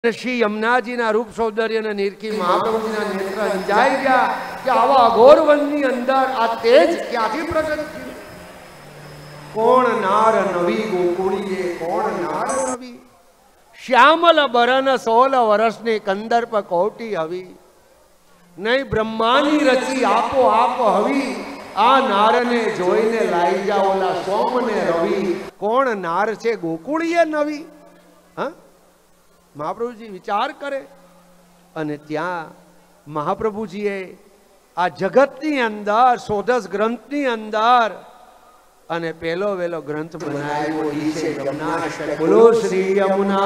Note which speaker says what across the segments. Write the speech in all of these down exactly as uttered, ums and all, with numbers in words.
Speaker 1: श्री यमुनाजी रूप सौंदर्य ने निरखी महाप्रभुजी नेत्र अंजाई गया कि आवा अघोर वननी अंदर आ तेज क्यांथी प्रगट थयुं। कोण नार नवी गोकुळीए कोण नार नवी श्यामल बरन सोल वर्ष ने कंदर्प कोटी हवी नहीं ब्रह्मानी रची आपो आप हवी आ नार ने जोईने लाई जाओला सोम ने रवि कोण नार छे गोकुळीए नवी। हाँ महाप्रभुजी विचार करे अने त्या महाप्रभुजीए आ जगतनी अंदर सोदस ग्रंथनी अंदर अने पेलो वेलो ग्रंथ बनाव्यो ई छे यमुनाष्टक। बोलो श्री यमुना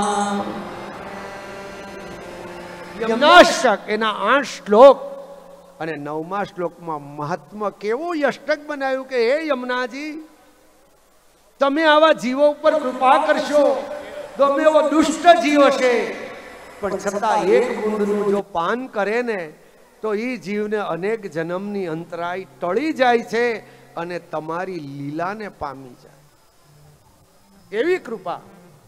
Speaker 1: यमुनाष्टक एना आठ श्लोक अने नवमा श्लोक में महात्मा केवो अष्टक बनाव्युं के हे यमुनाजी तमे आवा जीवो पर कृपा करशो गमे वो दुष्ट जीव छे पण छतां एक बूंदनुं जो पान करे ने तो ई जीवने अनेक जन्मनी अंतराय टळी जाय छे अने तमारी लीलाने पामी जाय एवी कृपा।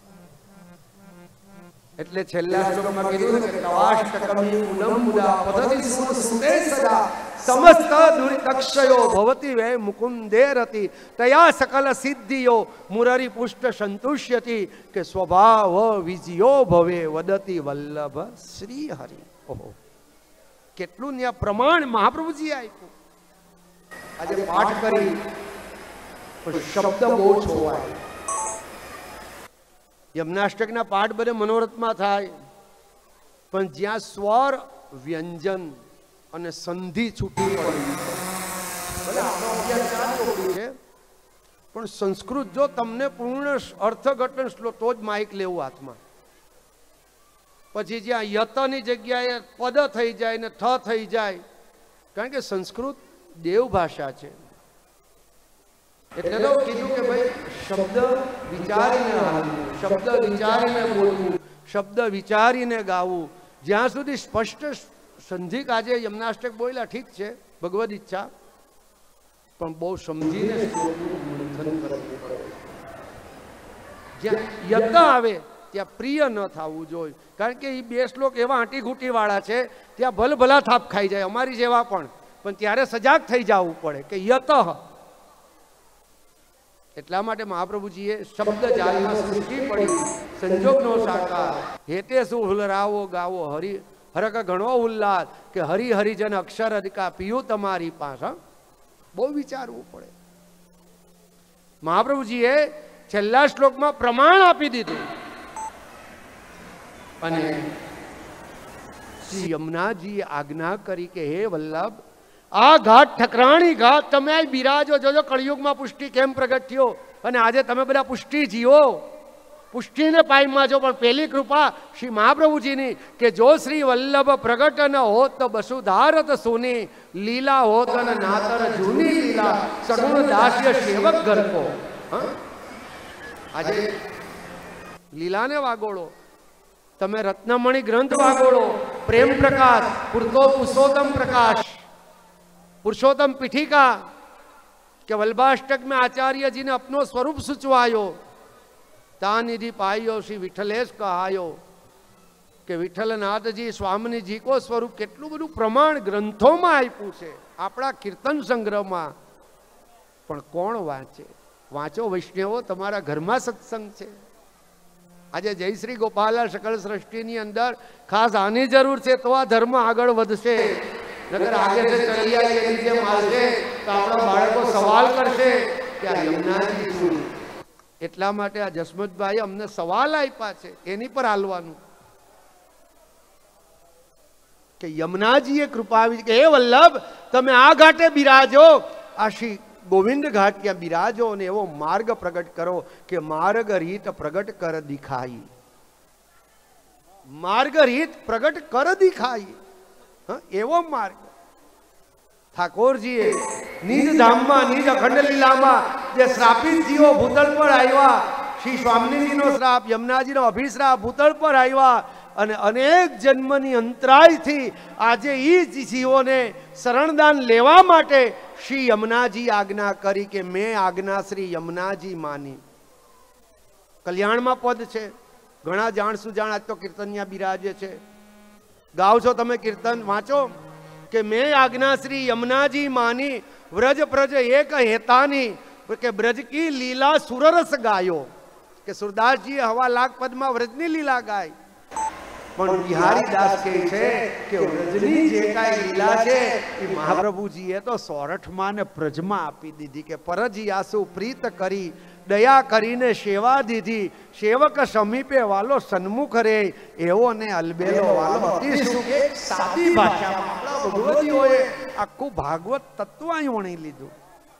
Speaker 1: એટલે છેલ્લા શ્લોકમાં કીધું છે કે તવાષ્ટકમી ઉલંબુદા પદતિ સુતે સદા સમસ્ત દુરિતક્ષયો ભવતિ વે મુકુંદે રતિ તયા સકલ સિદ્ધિયો મુરારી પુષ્ટ સંતુષ્યતિ કે સ્વભાવ વિજયો ભવે વદતિ વલ્લભ શ્રી હરિ। ઓહો કેટલું ન્યા પ્રમાણ મહાપ્રભુજી આપ્યું। આજે પાઠ કરી પણ શબ્દ બહુ છોવાય। यमुनाष्टकना पाठ बधे मनोरथमां थाय पण ज्यां स्वर व्यंजन अने संधि छूटी पड़ी भले आपणो अभ्यास चालू छे पण संस्कृत जो तमने पूर्ण अर्थघटन श्लोक तो ज माइक लेवुं हाथमां पछी ज्यां यतनी जग्याए पद थई जाय ने थ थई जाय कारण के संस्कृत देव भाषा छे એટલે તો કીધું કે ભાઈ શબ્દ વિચારીને હાલવું શબ્દ વિચારીને બોલવું શબ્દ વિચારીને ગાવું જ્યાં સુધી સ્પષ્ટ સંધિક આજે યમનાષ્ટક બોલ્યા ઠીક છે ભગવદ ઈચ્છા પણ બહુ સમજીને શ્લોકનું મંથન કરવું પડે। જ્યાં યત આવે ત્યાં પ્રિય ન થવું જોઈએ કારણ કે એ બે શ્લોક એવા આંટી ઘૂંટી વાળા છે ત્યાં ભલભલા થાપ ખાઈ જાય અમારી જેવા પણ પણ ત્યારે સજાગ થઈ જવું પડે કે યત એટલા માટે મહાપ્રભુજીએ શબ્દ જાલમાં સૃષ્ટિ પડી સંજોગનો સાકાર હેતે શું હુલરાવો ગાવો હરિ હરક ઘણો ઉલ્લાસ કે હરિ હરિજન અક્ષર અધિકા પીયું તમારી પાસે બહુ વિચારવું પડે। મહાપ્રભુજીએ છેલ્લા શ્લોકમાં પ્રમાણ આપી દીધું અને શ્રી યમુનાજીએ આજ્ઞા કરી કે હે વલ્લભ आ घाट ठकराणी घाट तमे बिराजो जो जो कलयुग में पुष्टि केम प्रगट थयो अने आजे तमे बधा पुष्टि जीवो पुष्टि ने पाईमा जो पण पहली कृपा श्री महाप्रभुजी नी के जो श्री वल्लभ प्रगट न होत तो वसुधारत सुनी लीला होत न नातर जूनी लीला सगुण दास्य सेवक घर को। हाँ आजे लीला ने वागोड़ो तमे रत्नमणि ग्रंथ वागोड़ो प्रेम प्रकाश पुरतो पुरुषोत्तम प्रकाश पुरुषोत्तम पीठिका के वल्लभाष्टक में आचार्य जी ने अपनो स्वरूप सूचवायो तानिधि पायो श्री विठलेश कहायो के विठलनाथ जी स्वामी जी को स्वरूप केटलू बधु प्रमाण ग्रंथों में आप्युं छे आपड़ा कीर्तन संग्रह में पण कोण वांचे वाँचो वैष्णवो तमारा घर में सत्संग छे। आज जय श्री गोपाल सकल सृष्टि अंदर खास आनी जरूर है तो आ धर्म आगळ वधशे नगर आगे से चली आई के नीचे मारशे तो आपणा बाळको सवाल करशे कि आ यमुनाजी शुं એટલા માટે આ જસમતભાઈ અમને સવાલ આપ્યા છે એની પર હાલવાનું કે યમુનાજીએ કૃપા આવી કે હે વલ્લભ તમે આ ઘાટે બિરાજો આ શ્રી ગોવિંદ ઘાટ ત્યાં બિરાજો અને એવો માર્ગ પ્રગટ કરો કે માર્ગ રીત પ્રગટ કર દિખાઈ માર્ગ રીત પ્રગટ કર દિખાઈ हाँ, एवं मार्ग ठाकुर जी निज धाम में निज अखंड लीला में जे श्रापित जीवो भूतल पर आया श्री स्वामी जी नो श्राप यमुना जी नो अभिश्राप भूतल पर आया अने अनेक जन्मनी अंतराय थी आजे ई जीवों ने शरणदान लेवा माटे श्री यमुना जी आज्ञा करी के मैं आज्ञा श्री यमुना जी मानी कल्याण में पद छे ઘણા જાણશું જાણ આજ તો કીર્તનિયા બિરાજે છે. ગાવ છો તમે કીર્તન, વાંચો કે મેં આજ્ઞા શ્રી યમુનાજી માની વ્રજ પ્રજ એક હેતાની કે બ્રજ કી લીલા સુરરસ ગાયો. કે સુરદાસજી હવા લાખ પદમાં વ્રજની લીલા ગાય. પણ બિહારી દાસ કહે છે કે વ્રજની જે કાંઈ લીલા છે એ મહાપ્રભુજીએ તો સોરઠમાં ને પ્રજમાં આપી દીધી. કે પરજિયાસુ પ્રીત કરી દયા કરીને સેવા દીધી. સેવક સમીપે વાલો સન્મુખ રે એવો ને અલબેલો વાલો અતિ સુખે. સાદી ભાષામાં આપણા ભગવતીઓએ આખું ભાગવત તત્વ અહીં વણી લીધું.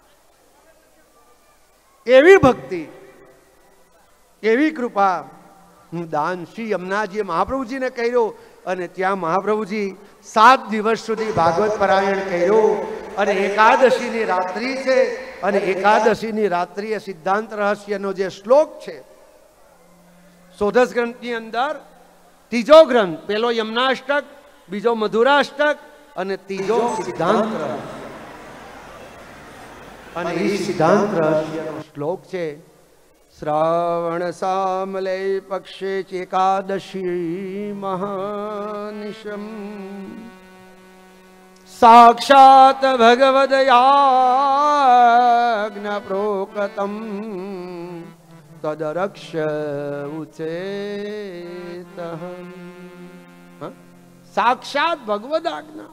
Speaker 1: એવી ભક્તિ, એવી કૃપા દાન શ્રી યમુનાજીએ મહાપ્રભુજીને કર્યો. અને ત્યાં મહાપ્રભુજી સાત દિવસ સુધી ભાગવત પારાયણ કર્યું. અને એકાદશીની રાત્રિ છે, અને એકાદશીની રાત્રિએ સિદ્ધાંત રહસ્યનો જે શ્લોક છે સોધસ ગ્રંથની અંદર, ત્રીજો ગ્રંથ, પેલો યમુનાષ્ટક, બીજો મધુરાષ્ટક અને ત્રીજો સિદ્ધાંત રહસ્ય. અને એ સિદ્ધાંત રહસ્યનો શ્લોક છે શ્રાવણ સામલે પક્ષે એકાદશી મહાનિશમ સાક્ષાત ભગવદયાજ્ઞા પ્રોક્તમ તદરક્ષ ઉચેત. સાક્ષાત ભગવદ આજ્ઞા.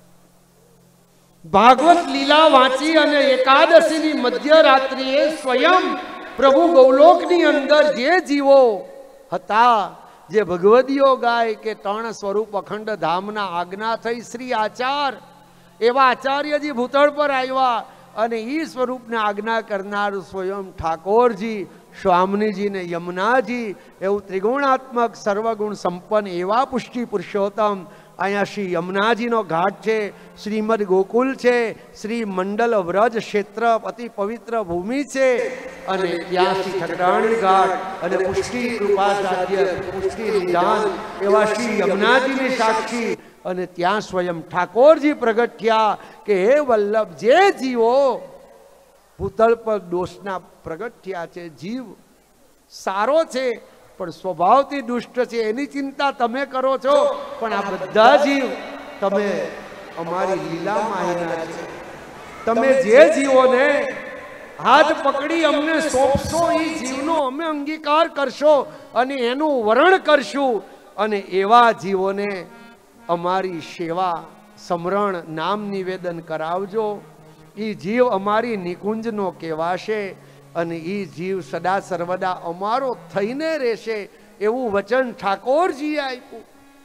Speaker 1: ભાગવત લીલા વાંચી અને એકાદશીની મધ્યરાત્રિએ સ્વયં પ્રભુ ગૌલોકની અંદર જે જીવો હતા, જે ભગવદીઓ ગાય કે ત્રણ સ્વરૂપ અખંડ ધામના આજ્ઞા થઈ શ્રી આચાર, એવા આચાર્યજી ભૂતળ પર આવ્યા અને એ સ્વરૂપને આજ્ઞા કરનાર સ્વયં ઠાકોરજી, સ્વામીજી ને યમુનાજી, એવું ત્રિગુણાત્મક સર્વગુણ સંપન્ન એવા પુષ્ટિ પુરુષોત્તમ અહીંયા શ્રી યમુનાજીનો ઘાટ છે, શ્રીમદ ગોકુલ છે, શ્રી મંડલ વ્રજ ક્ષેત્ર અતિ પવિત્ર ભૂમિ છે. અને ત્યાં શ્રી ઠકરાણી ઘાટ અને પુષ્ટિ કૃપા સાધ્ય પુષ્ટિ નિદાન એવા શ્રી યમુનાજીની સાક્ષી. અને ત્યાં સ્વયં ઠાકોરજી પ્રગટ થયા કે હે વલ્લભ, જે જીવો ભૂતળ પર દોષના પ્રગટ થયા છે, જીવ સારો છે પણ સ્વભાવથી દુષ્ટ છે, એની ચિંતા તમે કરો છો, પણ આ બધા જીવ તમે અમારી લીલામાં આવ્યા છે. તમે જે જીવોને હાથ પકડી અમને સોંપશો એ જીવનો અમે અંગીકાર કરશો અને એનું વરણ કરશું. અને એવા જીવોને અમારી સેવા સમરણ નામ નિવેદન કરાવજો. એ જીવ અમારી નિકુંજનો કહેવાશે અને એ જીવ સદા સર્વદા અમારો થઈને રહેશે. એવું વચન ઠાકોરજીએ આપ્યું.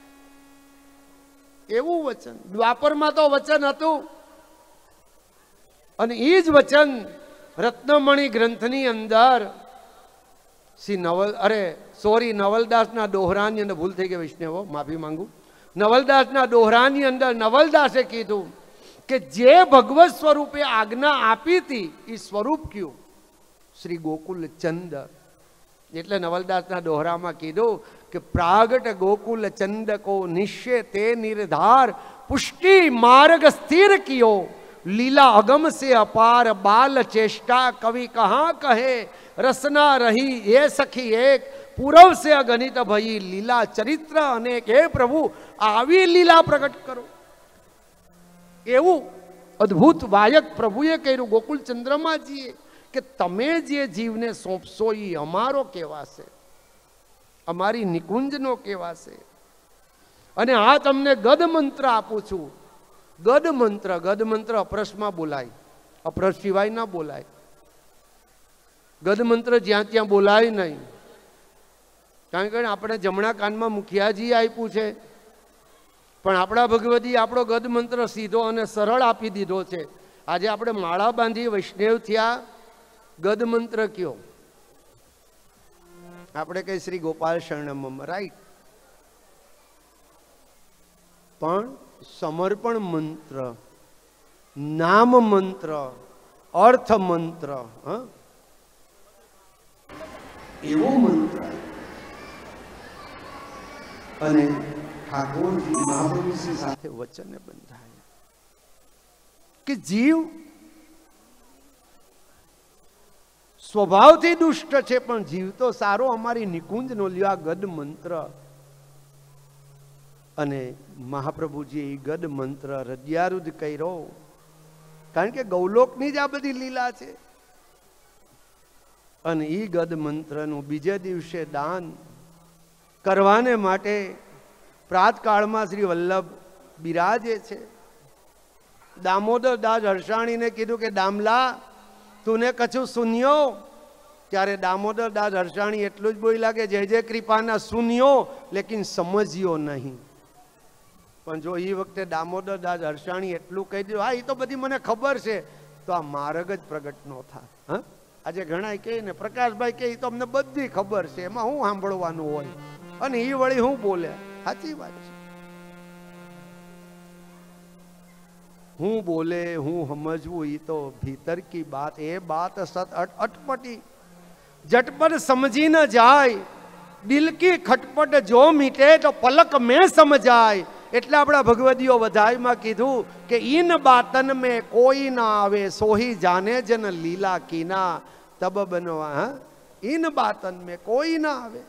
Speaker 1: એવું વચન દ્વાપરમાં તો વચન હતું. અને એ જ વચન રત્નમણી ગ્રંથની અંદર શ્રી નવલ અરે સોરી નવલદાસના દોહરાની અંદર ભૂલ થઈ ગઈ વૈષ્ણવો, માફી માંગુ. નવલદાસના દોહરાની અંદર નવલદાસે કીધું કે જે ભગવત સ્વરૂપે આજ્ઞા આપી હતી એ સ્વરૂપ કયું? શ્રી ગોકુલ ચંદ. એટલે નવલદાસના દોહરામાં કીધું કે પ્રાગટ ગોકુલ ચંદ કો નિશ્ચય તે નિર્ધાર પુષ્ટિ માર્ગ સ્થિર કિયો લીલા અગમ સે અપાર બાલ ચેષ્ટા કવિ કહાं કહે રસના રહી એ સખી એક પૂરવ સે અગણિત ભઈ લીલા ચરિત્ર અનેક. હે પ્રભુ, આવી લીલા પ્રગટ કરો. એવું અદ્ભુત વાયક પ્રભુએ કર્યું ગોકુલ ચંદ્રમાજીએ કે તમે જે જીવને સોંપશો એ અમારો કહેવાશે, અમારી નિકુંજનો કહેવાશે. અને આ તમને ગદ મંત્ર આપું છું. ગદ મંત્ર, ગદ મંત્ર અપરસમાં બોલાય, અપરસ સિવાય ના બોલાય. ગદ મંત્ર જ્યાં ત્યાં બોલાય નહીં. કારણ કે આપણે જમણા કાનમાં મુખિયાજી આપ્યું છે, પણ આપણા ભગવતી આપણો ગદ મંત્ર સીધો અને સરળ આપી દીધો છે. આજે આપણે માળા બાંધી વૈષ્ણવ થયા, ગદ મંત્ર કયો? આપણે કઈ શ્રી ગોપાલ શરણમ, રાઈટ. પણ સમર્પણ મંત્ર, નામ મંત્ર, અર્થ મંત્ર, એવો મંત્ર. અને ઠાકોરજી મહાપ્રભુજી સાથે વચને બંધાયા કે જીવ સ્વભાવથી દુષ્ટ છે પણ જીવ તો સારો. અમારી નિકુંજનો લ્યો આ ગદ મંત્ર. અને મહાપ્રભુજી એ ગદ મંત્ર હૃદયારૂઢ કર્યો, કારણ કે ગૌલોકની જ આ બધી લીલા છે. અને એ ગદ મંત્રનું બીજે દિવસે દાન કરવાને માટે પ્રાતકાળમાં શ્રી વલ્લભ બિરાજે છે. દામોદર દાસ હરસાણીને કીધું કે દામલા તુને કછું સુન્યો. ત્યારે દામોદર દાસ હરસાણી એટલું જ બોલ્યા કે જય જય કૃપાના સુન્યો લેકિન સમજ્યો નહીં. પણ જો એ વખતે દામોદર દાસ હરસાણી એટલું કહી દીધું, હા એ તો બધી મને ખબર છે, તો આ માર્ગ જ પ્રગટ ન થાય. હા, આજે ઘણા કહે ને પ્રકાશભાઈ કહે તો અમને બધી ખબર છે, એમાં હું સાંભળવાનું હોય, અને એ વળી હું બોલે. સાચી વાત છે. હું બોલે હું સમજવું એ તો ભીતર કી બાત. એ બાત સત અટપટી झटपट समझी न जाए, दिल की खटपट जो मीटे तो पलक में समझाए. એટલે આપણા ભગવદીઓ વધાઈમાં કીધું કે ઈન બાતન में कोई ना आवे सोही जाने जन लीला कीना तब बनवा. ઈન બાતન में कोई ना आवे.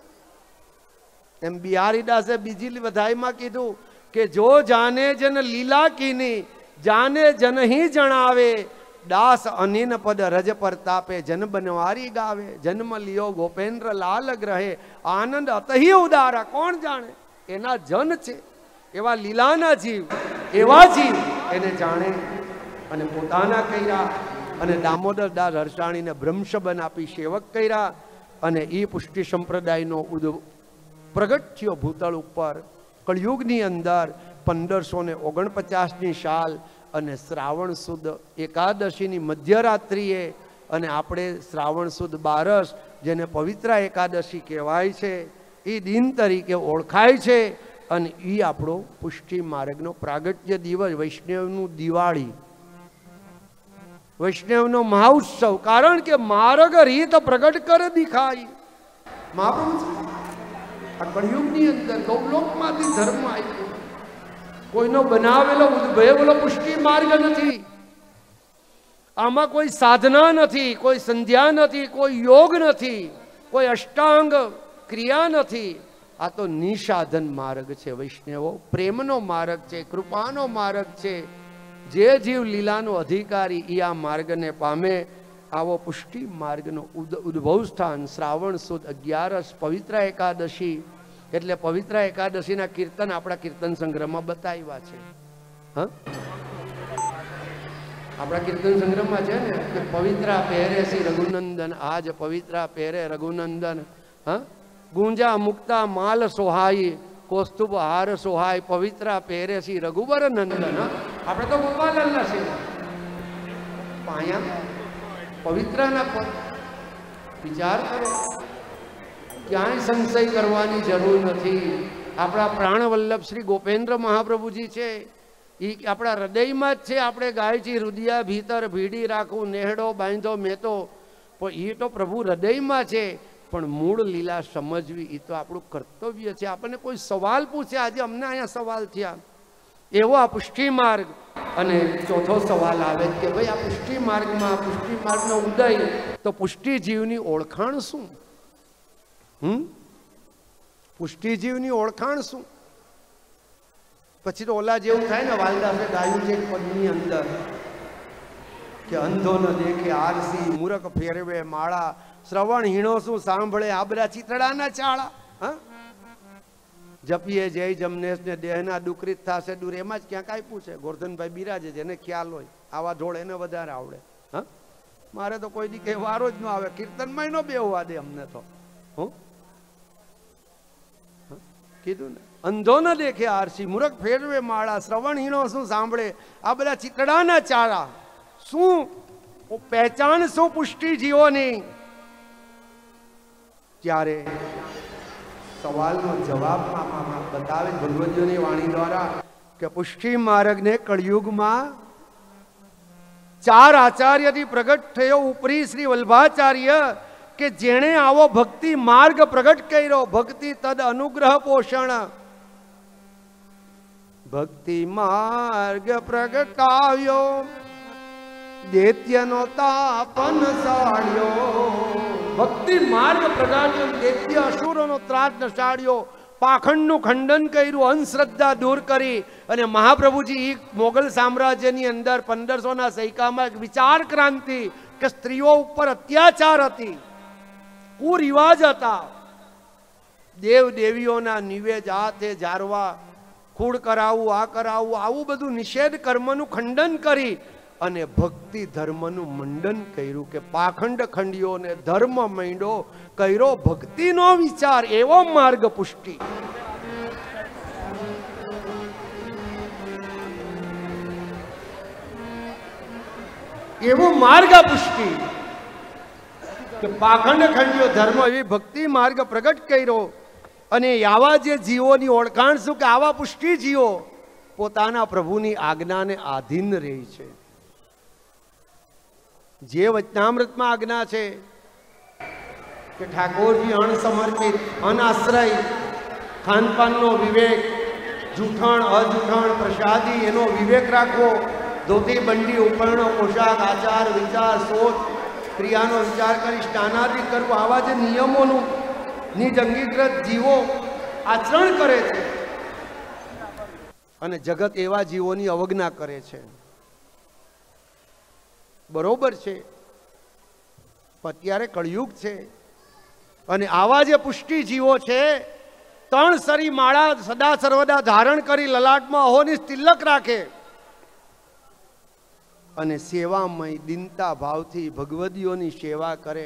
Speaker 1: એમ બિહારીદાસે બીજી વધાઈમાં કીધું કે જો જાને જન લીલા કીની જાને જન ही જણાવે. दास अनिन पद रज परतापे जन बनवारी गावे. जन्म लियो गोपेन्द्र लाल ग्रहे आनंद अतही उदारा. कोण जाने एना जन छे एवा लीलाना जीव एवा जीव एने जाने. अने पोताना कर्या अने दामोदर दास हरसाणीने ब्रह्मशबन आपी सेवक कर्या. अने ई पुष्टि संप्रदायनो प्रगट थयो भूतल उपर कलयुगनी अंदर पंदरसो ने ओगणपचासनी साल અને શ્રાવણ સુદ એકાદશીની મધ્યરાત્રિએ અને આપણે શ્રાવણ સુદ બારસ જેને પવિત્ર એકાદશી કહેવાય છે એ દિન તરીકે ઓળખાય છે. અને એ આપણો પુષ્ટિ માર્ગનો પ્રાગટ્ય દિવસ, વૈષ્ણવનું દિવાળી, વૈષ્ણવનો મહોત્સવ. કારણ કે માર્ગ રીત પ્રગટ કર દિખાય. મહાપ્રભુ આ કળિયુગની અંદર ગૌલોકમાંથી ધર્મ આવ્યો. કોઈનો બનાવેલો ઉદ્ભવેલો પુષ્ટિ માર્ગ નથી. આમાં કોઈ સાધના નથી, કોઈ સંધ્યા નથી, કોઈ યોગ નથી, કોઈ અષ્ટાંગ ક્રિયા નથી. આ તો નિસાધન માર્ગ છે. વૈષ્ણવો પ્રેમનો માર્ગ છે, કૃપાનો માર્ગ છે. જે જીવ લીલાનો અધિકારી એ આ માર્ગને પામે. આવો પુષ્ટિ માર્ગનો ઉદ્ભવ સ્થાન શ્રાવણ સુદ અગિયારસ પવિત્ર એકાદશી. એટલે પવિત્ર એકાદશીના કીર્તન આપણા કીર્તન સંગ્રહમાં બતાવ્યા છે. હા, આપણા કીર્તન સંગ્રહમાં છે ને કે પવિત્રા પહેરે શ્રી રઘુનંદન, આજ પવિત્રા પહેરે રઘુનંદન. હા, ગુંજા મુક્તા માલ સોહાઈ, કૌસ્તુભ હાર સોહાય, પવિત્રા પહેરે શ્રી રઘુબર નંદન. આપણે તો ગોપાલના છે પાયા પવિત્રના પદ. વિચાર કરો, ક્યાંય સંશય કરવાની જરૂર નથી. આપણા પ્રાણવલ્લભ શ્રી ગોપેન્દ્ર મહાપ્રભુજી છે એ આપણા હૃદયમાં જ છે. આપણે ગાય છે રુદિયા ભીતર ભીડી રાખું નેહડો બાંધો મેતો, પણ એ તો પ્રભુ હૃદયમાં છે. પણ મૂળ લીલા સમજવી એ તો આપણું કર્તવ્ય છે. આપણને કોઈ સવાલ પૂછે, આજે અમને અહીંયા સવાલ થયા, એવો આ પુષ્ટિ માર્ગ. અને ચોથો સવાલ આવે કે ભાઈ આ પુષ્ટિ માર્ગમાં પુષ્ટિ માર્ગનો ઉદય, તો પુષ્ટિ જીવની ઓળખાણ શું? હમ પુષ્ટિજીવની ઓળખાણ શું? પછી તો ઓલા જેવું થાય ને, વાલદાસે ગાયું છે પદની અંદર કે અંધો ન દેખે આરસી, મૂરખ ફેરવે માળા, શ્રવણ હીણો શું સાંભળે આબરા ચિતડાના ચાળા. હા, જપીએ જય જમનેશ ને દેહના દુકૃત થશે દૂર. એમાં જ ક્યાંક આપ્યું છે. ગોરધનભાઈ બિરાજે જેને ખ્યાલ હોય, આવા ઢોળ એને વધારે આવડે. હા, મારે તો કોઈ દી કઈ વારો જ ન આવે, કીર્તનમાં ન બેહવા દે અમને તો. હું કીધું ને, અંધો ન દેખે આરસી, મૂરખ ફેરવે માળા, શ્રવણ હીણો શું સાંભળે આ બધા ચિતડાના ચાળા. શું પહેચાન શું પુષ્ટિ જીવોની? ત્યારે સવાલનો જવાબ બતાવે ભગવદીઓની વાણી દ્વારા કે પુષ્ટિ માર્ગને કળિયુગમાં ચાર આચાર્યથી પ્રગટ થયો. ઉપરી શ્રી વલ્ભાચાર્ય કે જેણે આવો ભક્તિ માર્ગ પ્રગટ કર્યો. ભક્તિ તદ અનુગ્રહ પોષણ, ભક્તિ માર્ગ પ્રગટાવ્યો. દૈત્યનો તાપન સાડ્યો, ભક્તિ માર્ગ પ્રગાટ્યો, દૈત્ય અસુરોનો ત્રાસ નસાડ્યો, પાખંડનું ખંડન કર્યું, અંધશ્રદ્ધા દૂર કરી અને મહાપ્રભુજી મોગલ સામ્રાજ્યની અંદર પંદરસો ના સૈકામાં એક વિચાર ક્રાંતિ કે સ્ત્રીઓ ઉપર અત્યાચાર હતી, કુરિવાજ હતા, દેવ દેવીઓના નિવેદ હાથે જારવા, ખૂડ કરાવવું, આ કરાવવું, આવું બધું નિષેધ કર્મનું ખંડન કરી અને ભક્તિ ધર્મનું મંડન કર્યું કે પાખંડ ખંડીઓને ધર્મ માંડ્યો, કર્યો ભક્તિનો વિચાર, એવો માર્ગ પુષ્ટિ. એવો માર્ગ પુષ્ટિ કે પાખંડ ખંડીઓ ધર્મ એવી ભક્તિ માર્ગ પ્રગટ કર્યો. અને આવા જે જીવોની ઓળખાણ શું કે આવા પુષ્ટિ જીવો પોતાના પ્રભુની આજ્ઞાને આધીન રહે છે. જે વચનામૃતમાં આજ્ઞા છે કે ઠાકોરજી અણસમર્પિત, અનાશ્રય, ખાનપાનનો વિવેક, જૂઠાણ અજૂઠાણ પ્રસાદી એનો વિવેક રાખવો, ધોતી બંડી ઉપરણો પોશાક આચાર વિચાર સોચ ક્રિયાનો વિચાર કરી સ્નાનાદિ કરવું, આવા જે નિયમોનું નિજ અંગીકૃત જીવો આચરણ કરે છે અને જગત એવા જીવોની અવજ્ઞા કરે છે. બરોબર છે, અત્યારે કળયુગ છે અને આવા જે પુષ્ટિ જીવો છે ત્રણ સરી માળા સદા સર્વદા ધારણ કરી લલાટમાં અહોની તિલક રાખે અને સેવામય દિનતા ભાવથી ભગવદીઓની સેવા કરે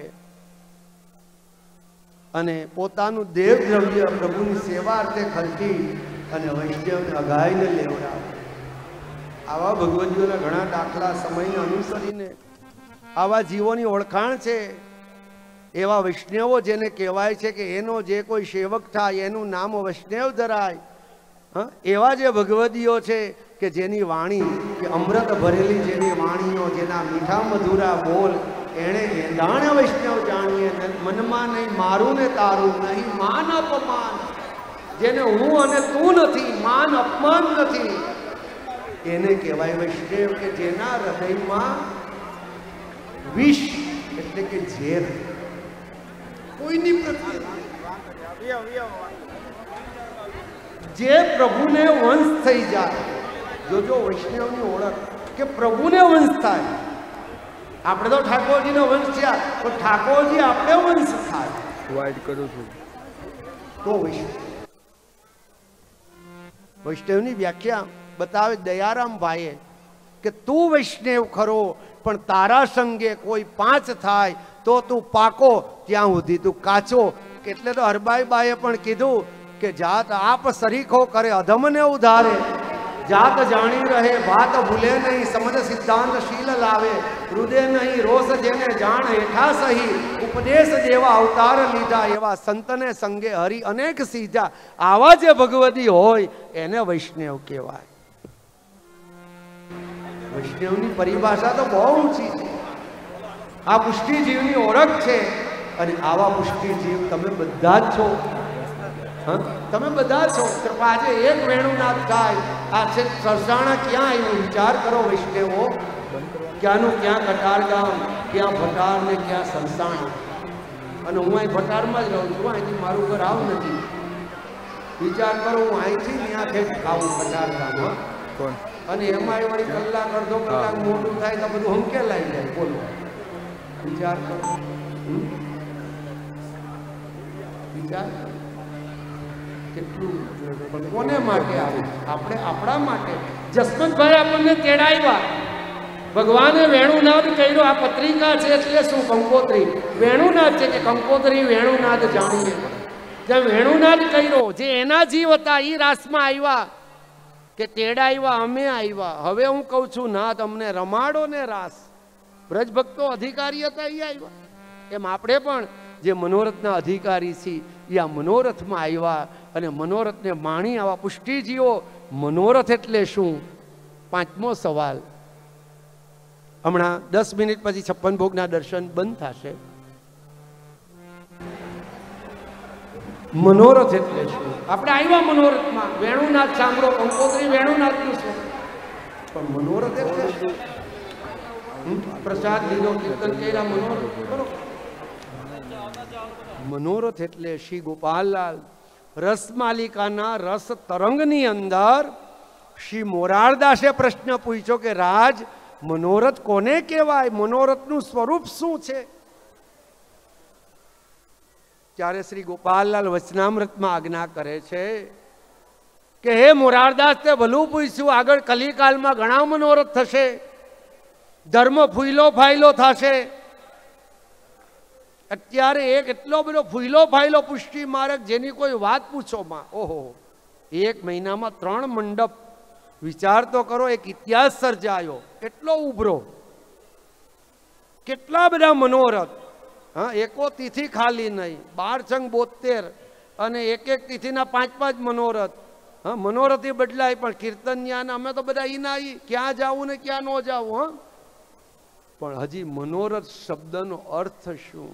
Speaker 1: અને પોતાનું દેવ દ્રવ્ય પ્રભુની સેવા અર્થે ખર્ચી અને વૈષ્ણવને અગાઈને લેવડાવે. આવા ભગવદીઓના ઘણા દાખલા સમયને અનુસરીને આવા જીવોની ઓળખાણ છે. એવા વૈષ્ણવો જેને કહેવાય છે કે એનો જે કોઈ સેવક થાય એનું નામ વૈષ્ણવ ધરાય. હા, એવા જે ભગવદીઓ છે કે જેની વાણી કે અમૃત ભરેલી જેની વાણીઓ, જેના મીઠા મધુરા બોલ, એણે એંધાણ વૈષ્ણવ જાણીએ, મનમાં નહીં મારું ને તારું નહીં, માન અપમાન, જેને હું અને તું નથી, માન અપમાન નથી, એને કહેવાય વૈષ્ણવ કે જેના હૃદયમાં વિષ એટલે કે ઝેર કોઈની પ્રત્યે, જે પ્રભુને વંશ થઈ જાય. જોજો વૈષ્ણવની ઓળખ કે પ્રભુને વંશ થાય. આપણે તો ઠાકોરજીનો વંશ થયા તો ઠાકોરજી આપણે વંશ થાય. વાઇટ કરું છું તો વૈષ્ણવ. વૈષ્ણવની વ્યાખ્યા બતાવે દયારામ ભાઈએ કે તું વૈષ્ણવ ખરો પણ તારા સંગે કોઈ પાંચ થાય તો તું પાકો, ત્યાં સુધી તું કાચો. એટલે તો હરબાઈ બાએ પણ કીધું કે જાત આપ સરીખો કરે અધમને ઉધારે, જાત જાણી રહે ભાત ભૂલે નહીં, સમજ સિદ્ધાંત શીલ લાવે, હૃદય નહીં રોષ જેને જાણ હેઠા સહી, ઉપદેશ દેવા અવતાર લીધા, એવા સંતને સંગે હરિ અનેક સીધા. આવા જે ભગવદી હોય એને વૈષ્ણવ કહેવાય. વૈષ્ણવની પરિભાષા તો બહુ ઊંચી છે. આ પુષ્ટિ જીવની ઓળખ છે અને આવા પુષ્ટિ જીવ તમે બધા જ છો. હા, તમે બધા છો. આજે એક વેણુનાથ થાય, આ છે સરસાણા ક્યાં આવ્યું વિચાર કરો વૈષ્ણવો. ક્યાંનું ક્યાં કટાર ગામ, ક્યાં ભટાર ને ક્યાં સરસાણા. અને હું અહીં ભટારમાં જ રહું છું, અહીંથી મારું ઘર આવું નથી. વિચાર કરો, હું અહીંથી ત્યાંથી જ ખાવું કટાર ગામ. હા, અને એમાં વળી કલાક અડધો કલાક મોટું થાય તો બધું હંકેલાઈ જાય. બોલો, વિચાર કરો, વિચાર કેટલું. પણ કોને માટે આવે? આપણે આપણા માટે. જસવંતભાઈ આપણને તેડાવ્યા, ભગવાને વેણુનાદ કર્યો. આ પત્રિકા છે એટલે શું? કંકોત્રી. વેણુનાદ છે કે કંકોત્રી વેણુનાદ જાણીએ. જેમ વેણુનાદ કર્યો, જે એના જીવ હતા એ રાસમાં આવ્યા કે તેડાવ્યા, અમે આવ્યા. હવે હું કહું છું ના, તમને રમાડો ને રાસ. બ્રજ ભક્તો અધિકારી હતા એ આવ્યા. એમ આપણે પણ જે મનોરથના અધિકારી છીએ એ આ મનોરથમાં આવ્યા અને મનોરથને માણી. આવા પુષ્ટિજીઓ. મનોરથ એટલે શું? પાંચમો સવાલ. હમણાં દસ મિનિટ પછી છપ્પન ભોગના દર્શન બંધ થશે. મનોરથ એટલે શું? આપણે આવ્યા મનોરથમાં, વેણુનાથ સાંભળો, કંકોત્રી વેણુનાથનું શું, પણ મનોરથ એટલે શું? પ્રસાદ લીધો, કીર્તન કર્યા, મનોરથ કરો. મનોરથ એટલે શ્રી ગોપાલલાલ રસમાલિકાના રસ તરંગની અંદર શ્રી મોરારદાસે પ્રશ્ન પૂછ્યો કે રાજ, મનોરથ કોને કહેવાય? મનોરથનું સ્વરૂપ શું છે? ત્યારે શ્રી ગોપાલલાલ વચનામૃતમાં આજ્ઞા કરે છે કે હે મોરારદાસ, તે ભલું પૂછ્યું. આગળ કલિકાલમાં ઘણા મનોરથ થશે, ધર્મ ફૂયલો ફાયલો થશે. અત્યારે એક એટલો બધો ફૂયલો ફાયલો પુષ્ટિ માર્ગ જેની કોઈ વાત પૂછોમાં, ઓહો, એક મહિનામાં ત્રણ મંડપ. વિચાર તો કરો, એક ઇતિહાસ સર્જાયો, એટલો ઉભરો, કેટલા બધા મનોરથ. હા, એકો તિથિ ખાલી નહીં, બાર છંગ બોતેર અને એક એક તિથિના પાંચ પાંચ મનોરથ. હા, મનોરથી બદલાય પણ કીર્તન અમે તો બધા ઈ ના ઈ, ક્યાં જવું ને ક્યાં ન જવું. હા, પણ હજી મનોરથ શબ્દનો અર્થ શું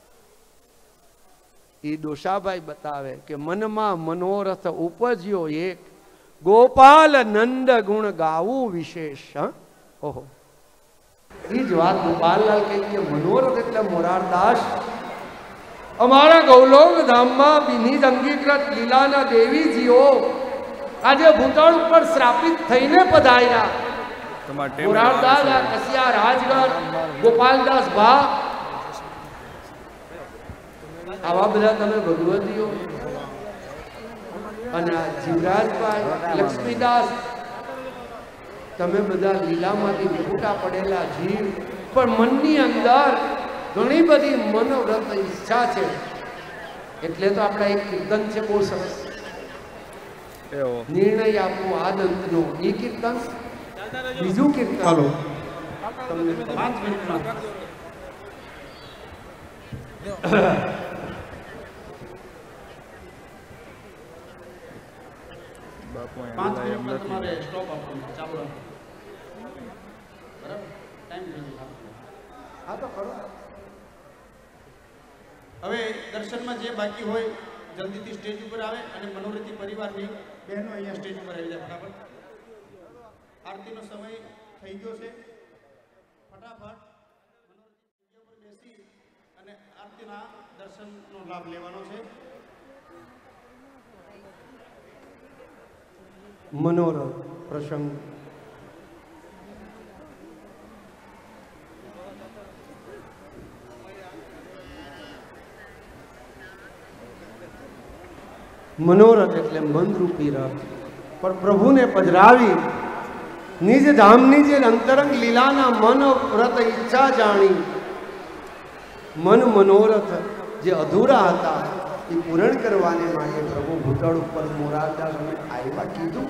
Speaker 1: એ દોશાભાઈ બતાવે કે મનમાં મનોરથ ઉપજ્યો એક, ગોપાલ નંદ ગુણ ગાવું વિશેષ. હા, ઓહો, એ જ વાત ગોપાલલાલ કહી કે મનોરથ એટલે મોરારદાસ અમારા ગૌલોક ધામમાં વિનિત અંગીકૃત લીલાના દેવીજીઓ આજે ભૂતળ ઉપર શ્રાપિત થઈને પધાર્યા. મોરારદાસ આ કસિયા રાજગઢ, ગોપાલદાસ ભા, આવા બધા તમે ભગવતીઓ અને જીવરાજભાઈ, લક્ષ્મીદાસ, તમે બધા લીલામાંથી વિખૂટા પડેલા જીવ, પણ મનની અંદર ઘણી બધી મનોવ્રત ઈચ્છા છે. એટલે તો આપણા એક કીર્તન છે બહુ સરસ, નિર્ણય આપવું આદંતનો. એ કીર્તન, બીજું કીર્તન. હાલો, તમને પાંચ મિનિટમાં પાંચ મિનિટમાં તમારે સ્ટોપ આપવાનો, ચાલો. બરાબર, ટાઈમ થઈ ગયો. હા તો કરો.
Speaker 2: હવે દર્શનમાં જે બાકી હોય જલ્દીથી સ્ટેજ ઉપર આવે અને મનોરથી પરિવારની બહેનો અહીંયા સ્ટેજ ઉપર આવી જાય ફટાફટ. આરતીનો સમય થઈ ગયો છે, ફટાફટ મનોરથી ઉપર બેસી અને આરતીના દર્શનનો લાભ લેવાનો છે.
Speaker 1: મનોરથ પ્રસંગ. મનોરથ એટલે મનરૂપી રથ. પણ પ્રભુને પધરાવી નિજ ધામની જે અંતરંગ લીલાના મનોરથ ઈચ્છા જાણી, મન મનોરથ જે અધૂરા હતા એ પૂરણ કરવાને માટે પ્રભુ ભૂતળ ઉપર મોરારદાસ અમે આવ્યા કીધું.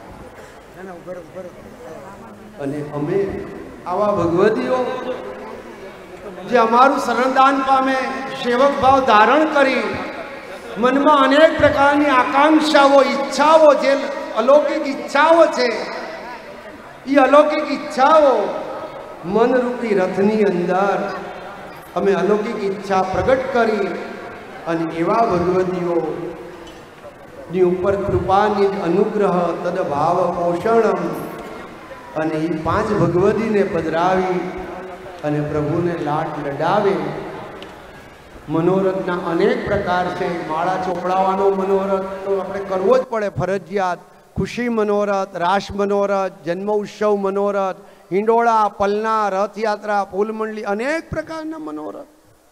Speaker 1: અને અમે આવા ભગવતીઓ જે અમારું શરણદાન પામે, સેવક ભાવ ધારણ કરી મનમાં અનેક પ્રકારની આકાંક્ષાઓ, ઈચ્છાઓ, જે અલૌકિક ઈચ્છાઓ છે, એ અલૌકિક ઈચ્છાઓ મનરૂપી રથની અંદર અમે અલૌકિક ઈચ્છા પ્રગટ કરી અને એવા ભગવતીઓની ઉપર કૃપાની અનુગ્રહ તદભાવ પોષણ અને એ પાંચ ભગવતીને પધરાવી અને પ્રભુને લાડ લડાવે. મનોરથના અનેક પ્રકાર છે. માળા ચોપડાવાનો મનોરથ તો આપણે કરવો જ પડે, ફરજિયાત. ખુશી મનોરથ, રાસ મનોરથ, જન્મ ઉત્સવ મનોરથ, હિંડોળા, પલના, રથયાત્રા, ફૂલમંડલી, અનેક પ્રકારના મનોરથ.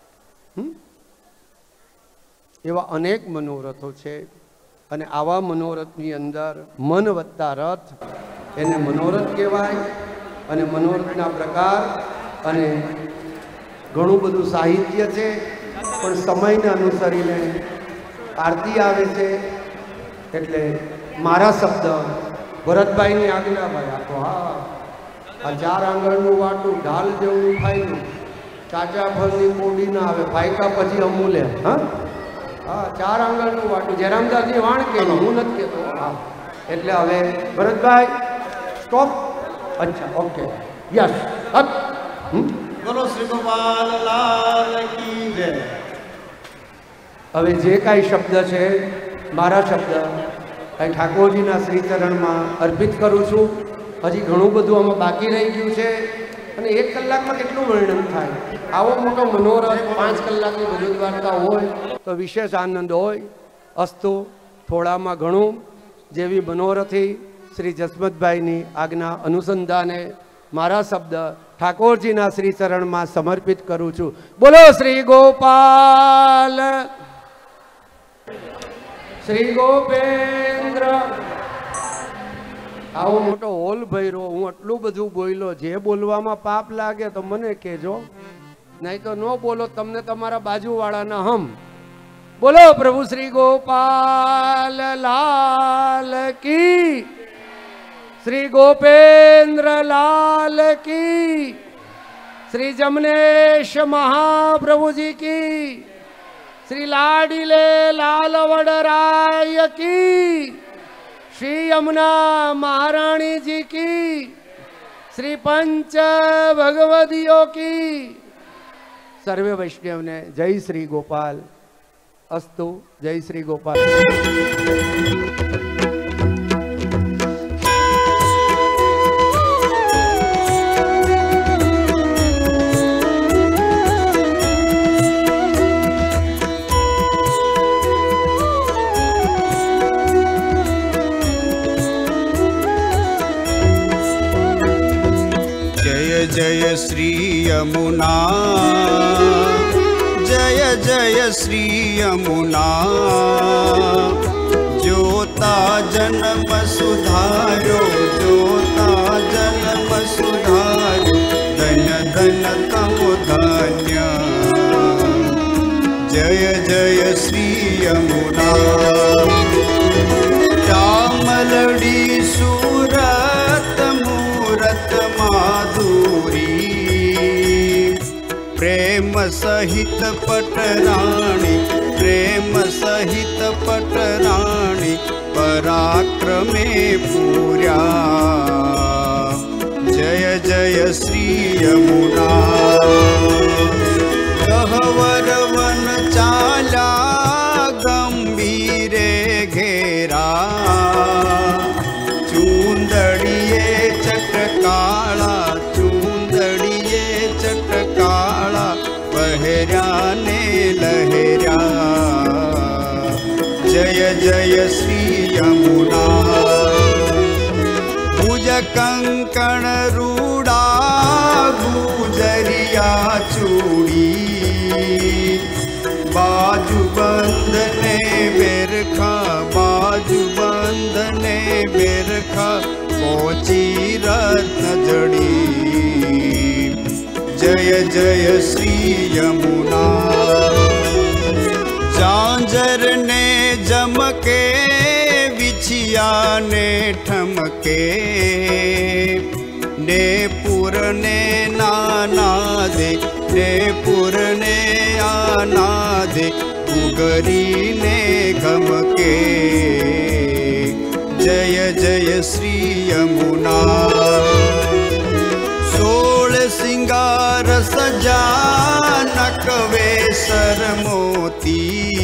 Speaker 1: એવા અનેક મનોરથો છે. અને આવા મનોરથની અંદર મન વત્તા રથ એને મનોરથ કહેવાય. અને મનોરથના પ્રકાર અને ઘણું બધું સાહિત્ય છે, પણ સમયને અનુસરીને આરતી આવે છે. એટલે મારા શબ્દ ભરતભાઈની આજ્ઞા, ભાઈ આ તો હા આ ચાર આંગળનું વાટું ઢાલ જેવું ફાયલું, કાચા ફળની કોડી ના આવે, ફાયકા પછી અમૂલે. હા હા, ચાર આંગળનું વાટું જયરામદાસની વાણ કે હું નથી કહેતો. હા, એટલે હવે ભરતભાઈ સ્ટોપ. અચ્છા, ઓકે, યસ.
Speaker 2: બોલો શ્રી ગોપાલ લાલ કી જય.
Speaker 1: હવે જે કાંઈ શબ્દ છે મારા શબ્દ કાંઈ ઠાકોરજીના શ્રીચરણમાં અર્પિત કરું છું. હજી ઘણું બધું આમાં બાકી રહી ગયું છે અને એક કલાકમાં કેટલું વર્ણન થાય. આવો મોટો મનોરથ પાંચ કલાકની ભગવદ વાર્તા હોય તો વિશેષ આનંદ હોય. અસ્તુ થોડામાં ઘણું જેવી મનોરથી શ્રી જસમતભાઈની આજ્ઞા અનુસંધાને મારા શબ્દ ઠાકોરજીના શ્રી ચરણમાં સમર્પિત કરું છું. બોલો શ્રી ગોપાલ, શ્રી ગોપેન્દ્ર. આવો મોટો હોલ ભર્યો, હું આટલું બધું બોલ્યો. જે બોલવામાં પાપ લાગે તો મને કહેજો, નહીં તો ન બોલો. તમને તમારા બાજુવાળાના હમ. બોલો પ્રભુ શ્રી ગોપાલ લાલ કી, श्री गोपेंद्र लाल की, श्री जमनेश महाप्रभु जी की, श्री लाडीले लाल वडराय की, श्री यमुना महारानी जी की, श्री पंच भगवदियों की. सर्वे वैष्णव ने जय श्री गोपाल. अस्तु. जय श्री गोपाल.
Speaker 3: जय श्री यमुना, जय जय श्री यमुना, जोता जन्म सुधारो, जोता जन्म सुधारो, धन धन तम धन्य. जय जय श्री यमुना, श्यामलड़ी सूरत मूरत माधुरी, प्रेम सहित पटराणी, प्रेम सहित पटराणी, पराक्रमे पूर्या. जय जय श्री यमुना. गहवर वन चाला गंभीरे घेरा, चूंदड़िए चटकाला, चूंदड़िए चटकाला, बहरा ने लहरा. जय जय श्री यमुना. भुज कंकण रूड़ा गुजरिया चूड़ी, बाजू बंधने बेरखा, बाजू बंधने बेरखा, पहुंची रत्न जड़ी. जय जय श्री यमुना. झांझर ने जमके, बिछिया ने ठमके, ने पुर ने नाना दे, ने पुर ने आना दे, उगरी ने गमके. जय जय श्री यमुना. सोल सिंगार सजा नकवे सर मोती,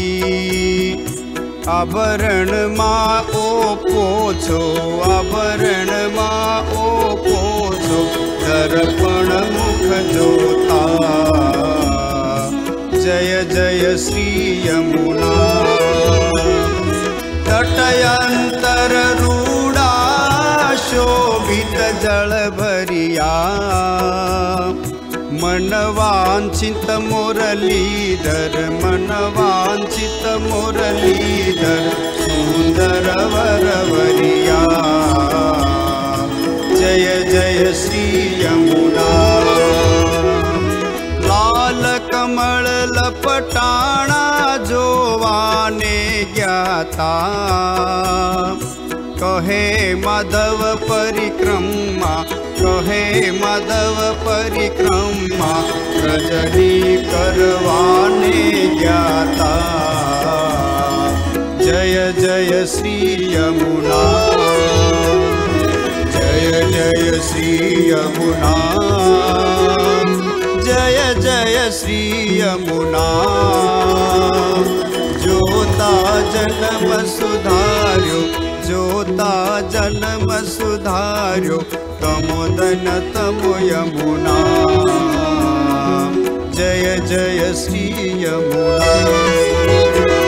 Speaker 3: आभरण माँ ओ पोछो, आभरण माँ ओ पोछो, दर्पण मुख जोता. जय जय श्री यमुना. तटयंतर रूड़ा शोभित जल भरिया, मनवांछित मुरलीधर, मनवांछित मुरलीधर, सुंदर वरवरिया. जय जय श्री यमुना. लाल कमल लपटाणा जोवाने ज्ञाता, कहे माधव परिक्रमा, कहे माधव परिक्रमा, रजनी करवाने ज्ञाता. जय जय श्री यमुना. जय जय श्री यमुना. जय जय श्री यमुना. जोता जन्म सुधार्यो, जोता जन्म सुधार्यो तमोदन तमो यमुना। जय जय श्री यमुना।